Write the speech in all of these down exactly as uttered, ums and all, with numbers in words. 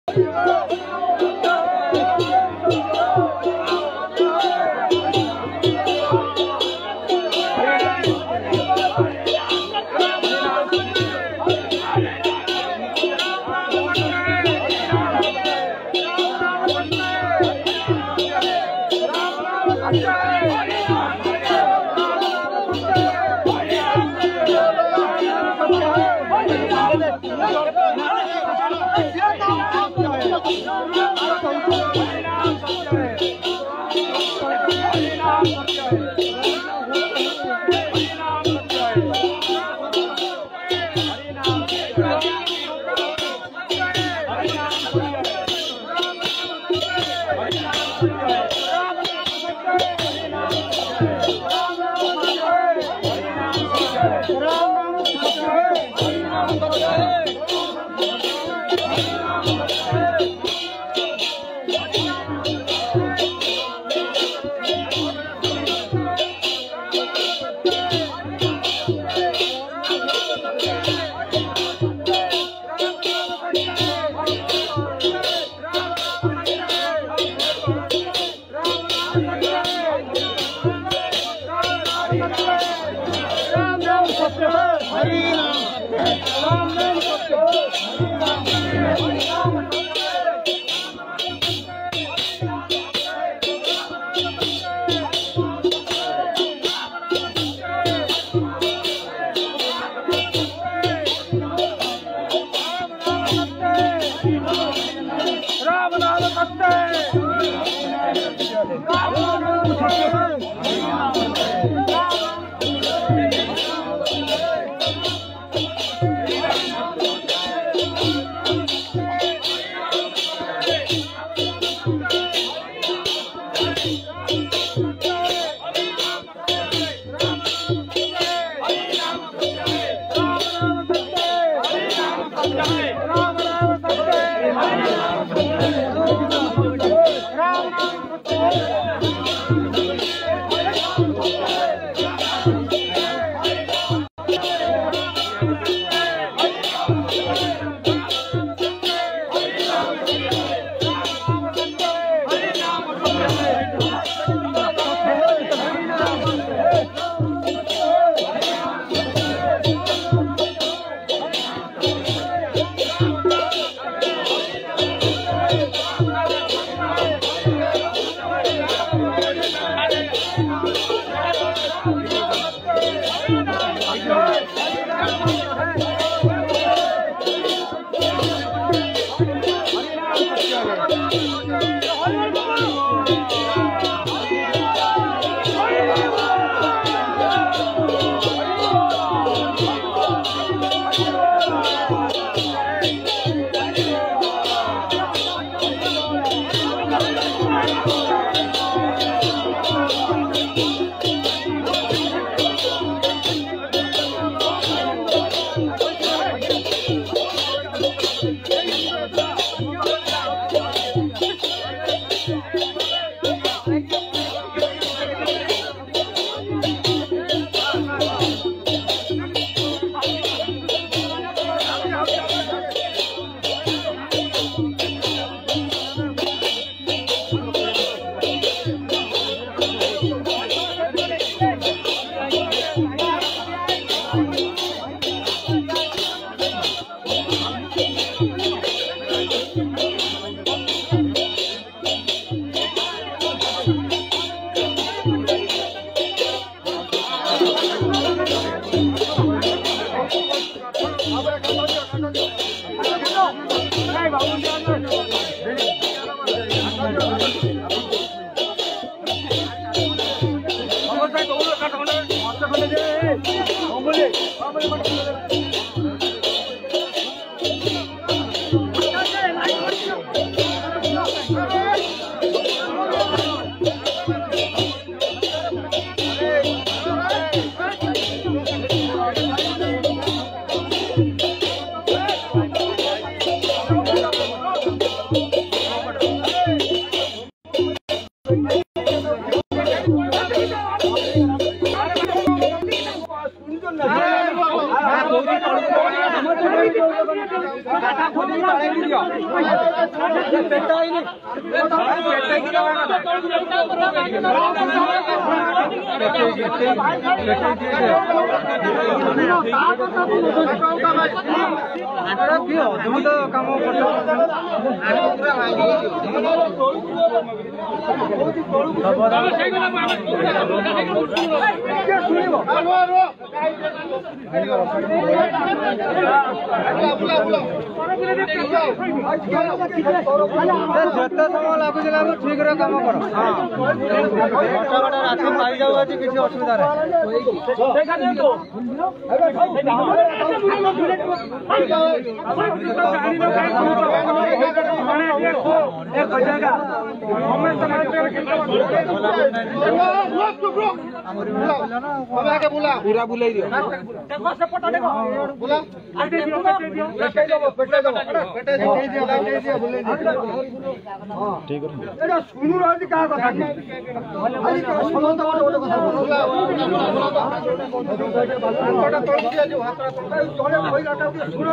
Hãy subscribe cho kênh Ghiền Mì Gõ để không bỏ lỡ ଯେତେ ସମୟ ଲାଗୁଛି ଲାଗୁ ଠିକ ରେ କାମ କର। ଘଣ୍ଟା ଘଣ୍ଟା ରାତି ପାଇ ଯାଉଛି କିଛି ଅସୁବିଧା पूरा बुलाई दियो ठीक है सुनु आज का कथा आज समस्त गोटे कथा गोटे तोड़ दिया जो हाथ तोड़े कोई गाटा सुनो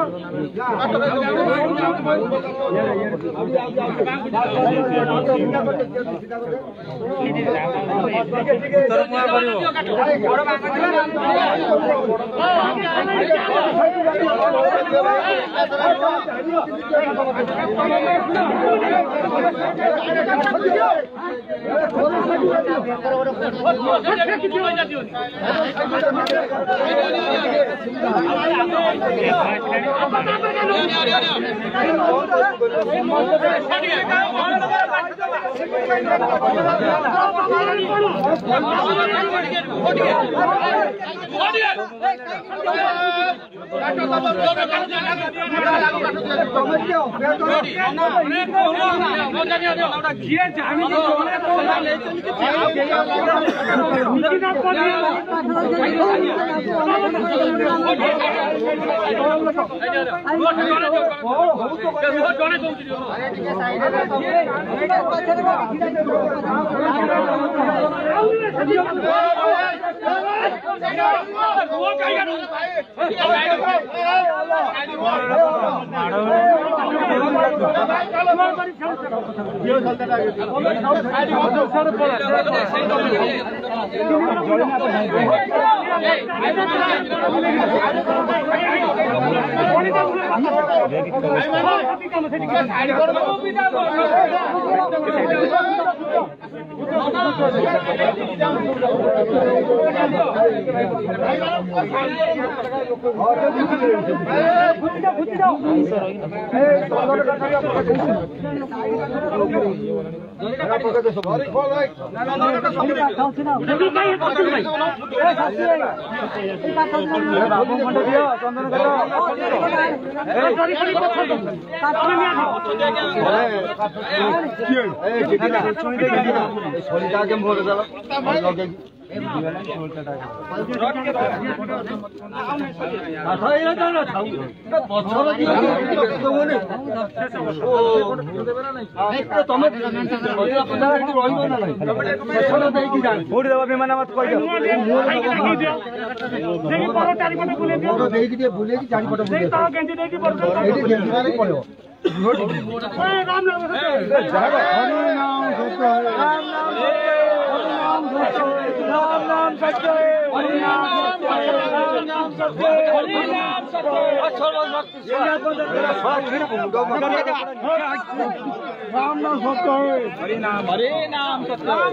राम नाम सत्य है, हरि नाम हरि नाम सत्य है,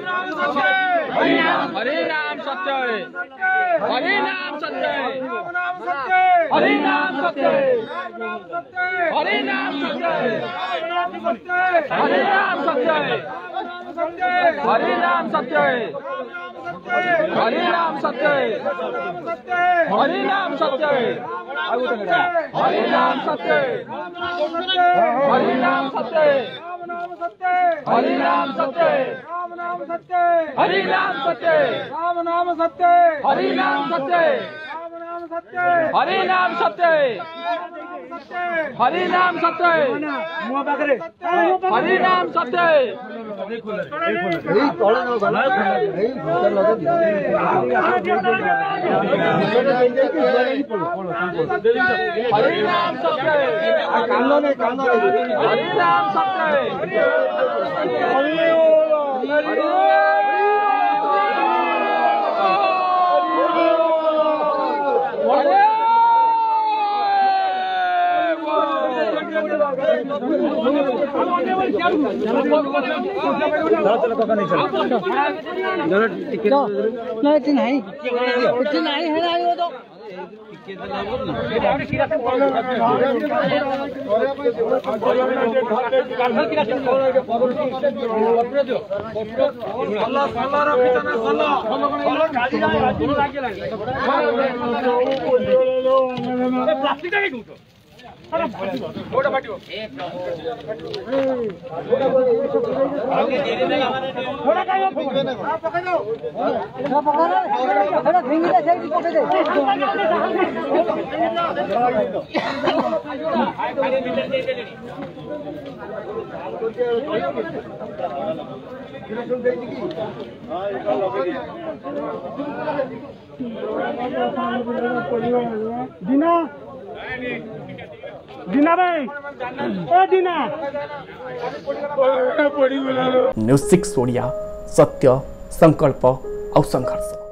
हरि नाम हरि नाम सत्य है, हरि नाम सत्य है, हरि नाम सत्य है, हरि नाम सत्य है, हरि नाम सत्य है, हरि नाम सत्य है, हरि नाम सत्य है, हरि नाम सत्य है, हरि नाम सत्य है, हरि नाम सत्य है, हरि नाम सत्य है, हरि नाम सत्य है, हरि नाम सत्य है, हरि नाम सत्य है, हरि नाम सत्य है हरि नाम सत्य है हरि नाम सत्य है हरि नाम सत्य है हरि नाम सत्य है नहीं नहीं है ना वो तो दीना दीना भाई ओ दीना न्यूज सिक्स ओडिया सत्य संकल्प और संघर्ष।